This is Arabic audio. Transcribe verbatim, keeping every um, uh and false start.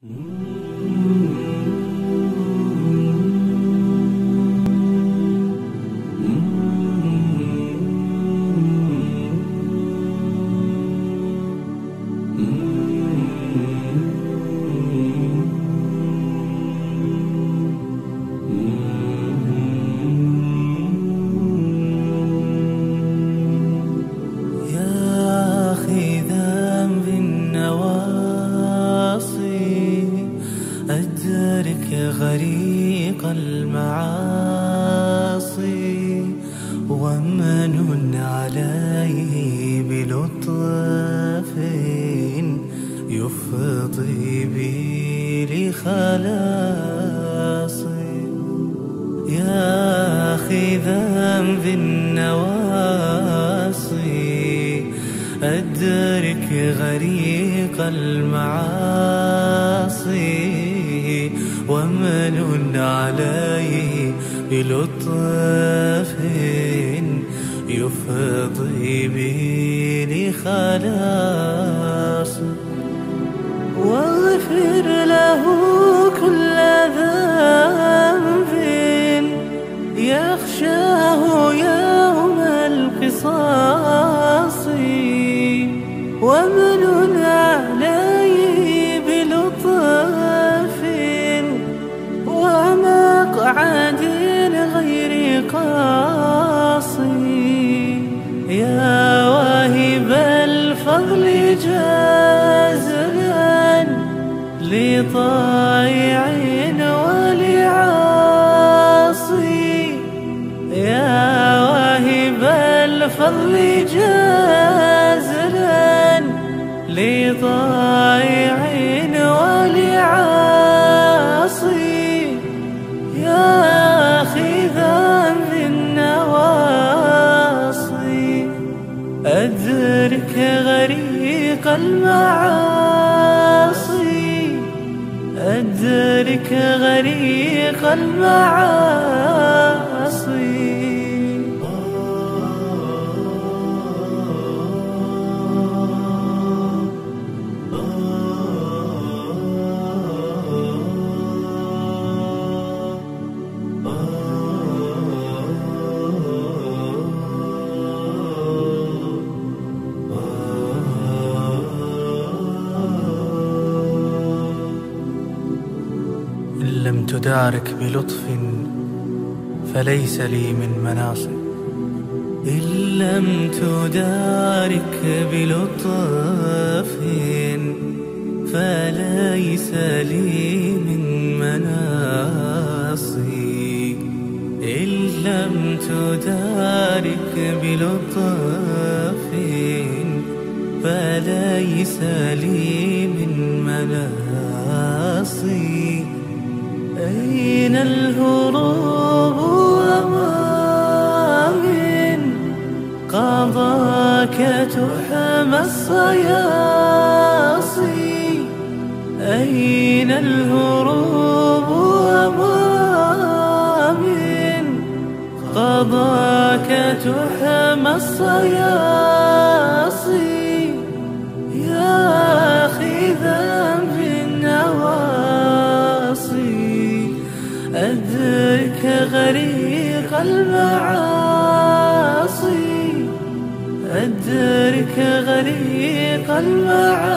أدرك غريق المعاصي ومن عليه بلطف يفضي بي لخلاصي. يا أخي ذنب النواصي أدرك غريق المعاصي ومن عليه بلطف يفضي بي لخلاص. واغفر له كل ذنب يخشاه يوم القصاص ومن عليه بلطف ومقعد غير قاصي. يا واهب الفضل جازلا لطائع ولعاصي. يا واهب الفضل جازلا لطائع ولعاصي. يا أخي ذنب النواصي أدرك غريق المعاصي أدرك غريق المعاصي. لم تدارك بلطف فليس لي من مناصب. إن لم تدارك بلطف فليس لي من مناصي. إن لم تدارك بلطف فليس لي من مناصي. أين الهروب وما من قضاك تحمى الصياصي. أين الهروب وما من قضاك تحمى الصياصي. يا أخي ذنب النواصي أدرك غريق المعاصي أدرك غريق المعاصي.